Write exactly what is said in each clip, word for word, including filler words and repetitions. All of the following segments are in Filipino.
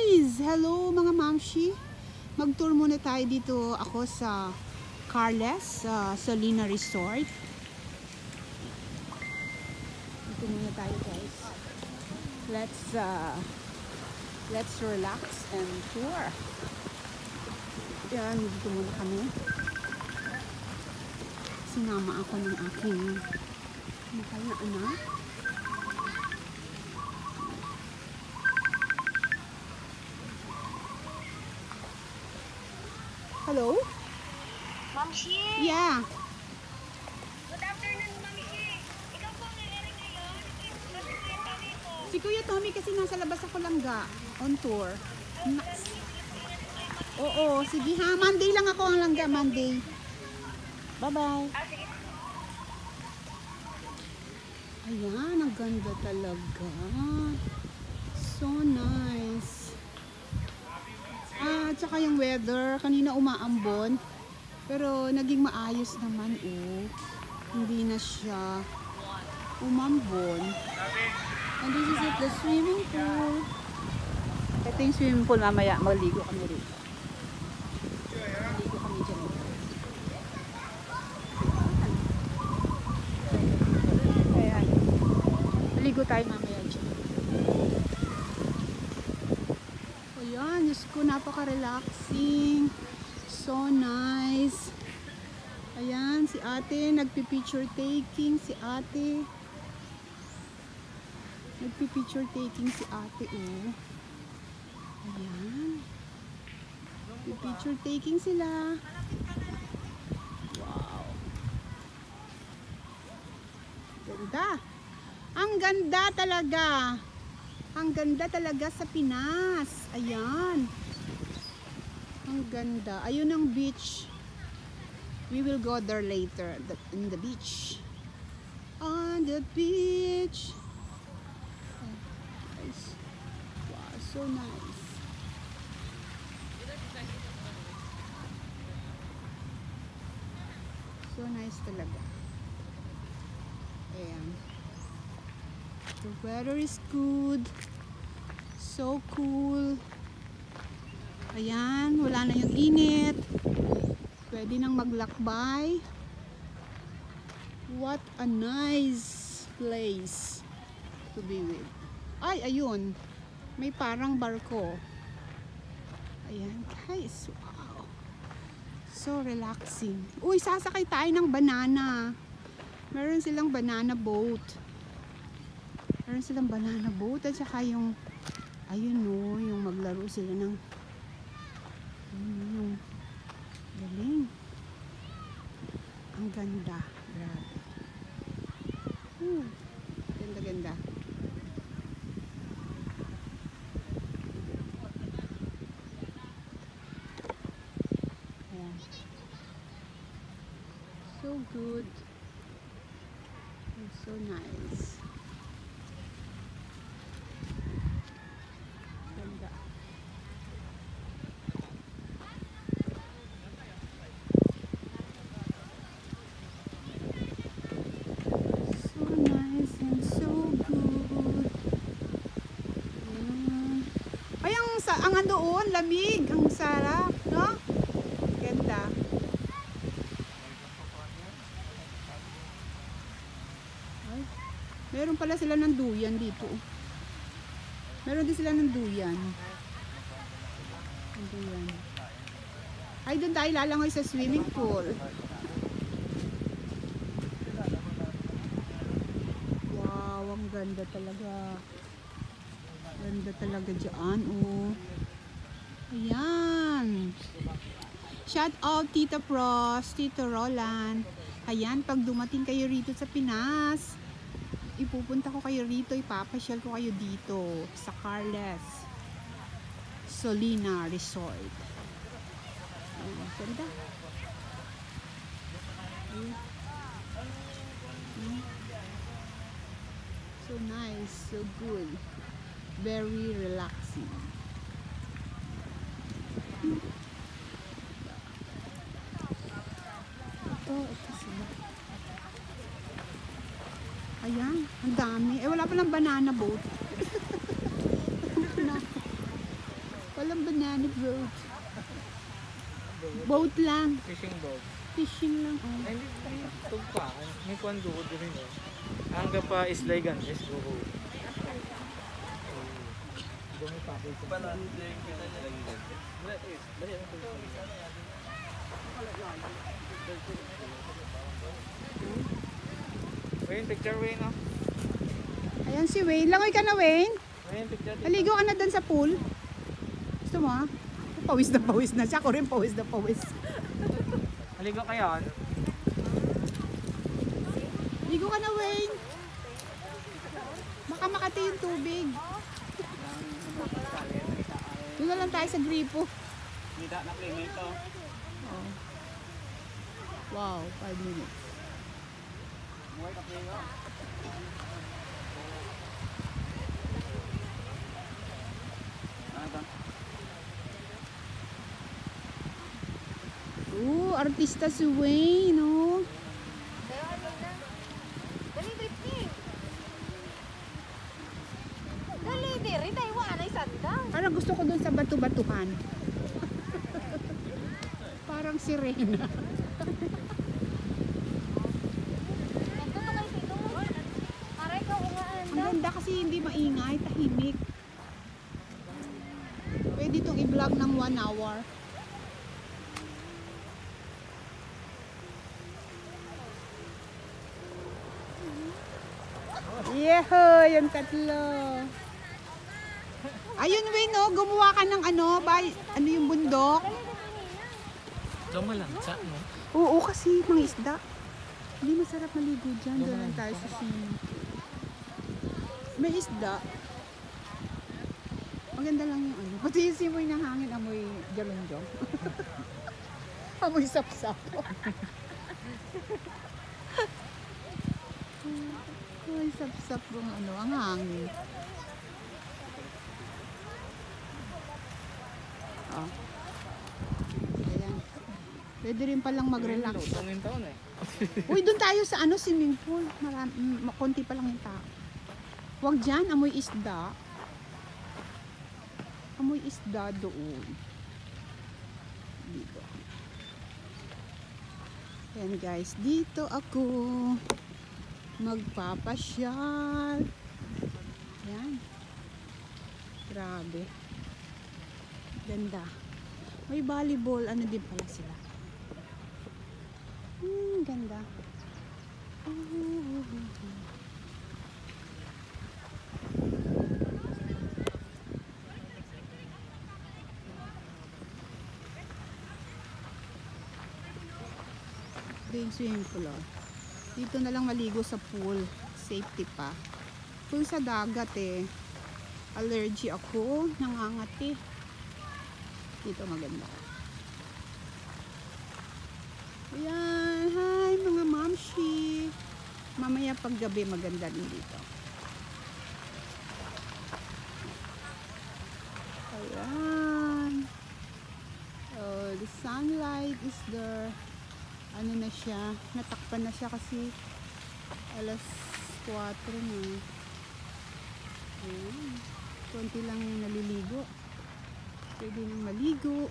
guys! Hello mga mamshi! Mag-tour muna tayo dito ako sa Carles, sa uh, Solina Resort. Dito muna tayo guys. Let's uh, let's relax and tour. Yan, dito muna kami. Sinama ako ng aking mahal na anak. Hello? Mamshi! Yeah. Good afternoon, Mamshi. Ikaw po ang nangyari ngayon? Kasi Kuya Tommy po. Si Kuya Tommy kasi nasa labas ako langga. On tour. Na Oo, sige ha. Monday lang ako ang langga. Monday. Bye-bye. Ah, sige. Ayan, ang ganda talaga. So nice. Ah, tsaka yung weather, kanina umaambon. Pero naging maayos naman oh. Hindi na siya umambon. And this is it, the swimming pool. Ito yung swimming pool, mamaya maligo kami rito. Maligo kami dyan. Ayan. Maligo tayo mamaya dyan. Ayan, Diyos ko, napaka-relaxing. So nice. Ayan, si ate, nagpi-picture taking si ate. Nagpi-picture taking si ate, oh. Ayan. Nagpi-picture taking sila. Wow. Ganda. Ang ganda talaga. Ang ganda talaga sa Pinas. Ayan. Ang ganda. Ayun ang beach. We will go there later. In the beach. On the beach. Oh, nice. Wow, so nice. So nice talaga. Ayan. The weather is good. So cool. Ayan, wala na yung init. Pwede nang maglakbay. What a nice place to be with. Ay, ayun. May parang barko. Ayan, guys. Wow. So relaxing. Uy, sasakay tayo ng banana. Meron silang banana boat. Meron silang banana boat at saka yung ayun no, yung maglaro sila ng ayun, yung galing. Ang ganda. Grabe. Hmm. Ganda ganda. Ayan. So good. And so nice. Ang andoon, lamig, ang sarap, no? Ganda. Ay, meron pala sila ng duyan dito. Meron din sila ng duyan. Ng duyan. Ay, doon tayo lalangoy sa swimming pool. Wow, ang ganda talaga. Ganda talaga dyan, oh. Ayan. Shout out Tita Pros, Tito Roland. Ayan, pag dumating kayo rito sa Pinas, ipupunta ko kayo rito, ipapasyal ko kayo dito sa Carles Solina Resort. Ayan, ganda. Ayan. Ayan. So nice, so good. Very relaxing. Ito, ito sila. Ayan, ang dami. Eh, wala palang banana boat. Walang banana boat. Boat lang. Fishing boat. Fishing lang, oh. Ay, hindi ito pa. May kwan doon rin eh. Hanggang pa islay gan. Yes, go. Dumi pa. Pala, yung kita niya lagi gan. Wayne, picture Wayne, no? Ayan si Wayne. Langoy ka na, Wayne. Wayne, picture. Naligo ka na dun sa pool. Gusto mo, ha? Pawis na pawis na siya. Ako rin pawis na pawis. Haligo kayo. Ligo ka na, Wayne. Baka makati yung tubig. Doon na lang tayo sa gripo. Nida na playmate to. Oh. Wow, five minutes. Muhay ka playo. Ano? Oo, artista si Wayne, no? Pero ano na? Dali, Drifty. Dali, diri. Tayo mo anay sandang. Parang gusto ko dun sa batu-batuhan. Parang sirena. Ito to kayo sino mo. Aray ka ungaan. Ang ganda kasi hindi maingay, tahimik. Pwede itong i-vlog ng one hour. Yeho, yung tatlo. Ayun, Wayne, no? Gumawa ka ng ano, ba, ano yung bundok? Diyan mo lang, sa mo. Oo, kasi mga isda. Hindi masarap maligo dyan. Doon lang tayo sa swimming. May isda. Maganda lang yung ano. Pati yung simoy ng hangin, amoy jalonjong. Amoy sapsap. Amoy sapsap yung ano, ang hangin. Oh. Ayan. Pwede rin palang mag-relax. Tungin taon eh. Uy, doon tayo sa ano, swimming pool. Marami, mm, konti pa lang yung tao. Huwag dyan, amoy isda. Amoy isda doon. Dito. Ayan guys, dito ako magpapasyal. Ayan. Grabe. Ganda. May volleyball, ano din pala sila. Hmm, ganda. Oh. Ito yung swimming pool, oh. Dito na lang maligo sa pool. Safety pa. Kung sa dagat eh, allergy ako, nangangati. Dito maganda. Ayan, hi mga mamshi. Mamaya paggabi maganda din dito. Ayan. Oh, the sunlight is there. Ano na siya, natakpan na siya kasi alas kwatro na. Ayan. Konti lang yung naliligo. Pwede nang maligo.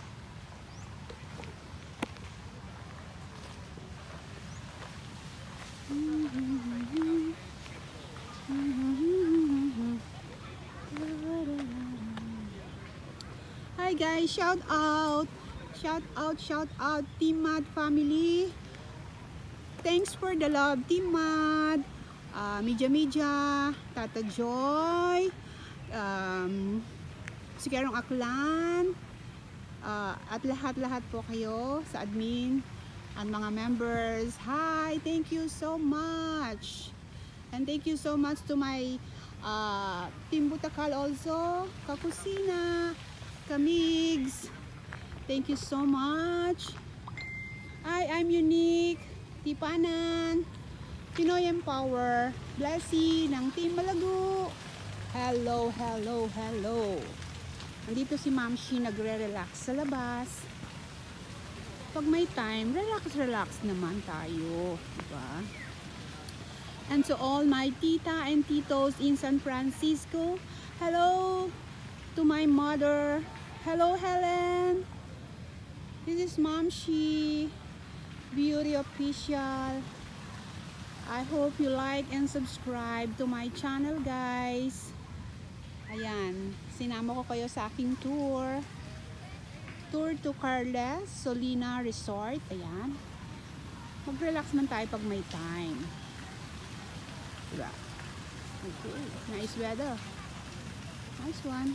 Hi guys, shout out. Shout out, shout out, Team Mad family. Thanks for the love, Team Mad. Uh, Media Media, Tata Joy, um, si Kerong Aklan, uh, at lahat-lahat po kayo sa admin and mga members. Hi, thank you so much. And thank you so much to my uh, Team Butakal also, Kakusina, Kamigs. Thank you so much. Hi, I'm Unique, Tipanan, Pinoy Empower, Blessy ng Team Malago. Hello, hello, hello. Nandito si Mamshi nagre-relax sa labas. Pag may time, relax, relax naman tayo. Diba? And to all my tita and titos in San Francisco, hello to my mother, Hello, Helen. This is Mom She Beauty Official. I hope you like and subscribe to my channel, guys. Ayan, sinama ko kayo sa aking tour. Tour to Carles Solina Resort. Ayan. Mag-relax man tayo pag may time. Diba? Okay, nice weather. Nice one.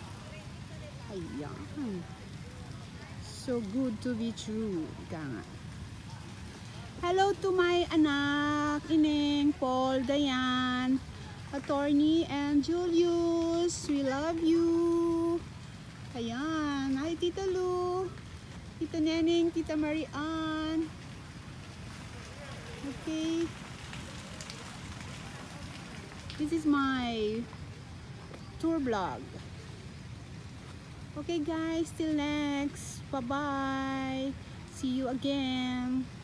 Ayan. So good to be true. Ika nga. Hello to my anak, Ineng, Paul, Dayan, Attorney, and Julius. We love you. Ayan. Hi, Tita Lu, Tita Neneng, Tita Marian. Okay. This is my tour vlog. Okay, guys. Till next. Bye-bye. See you again.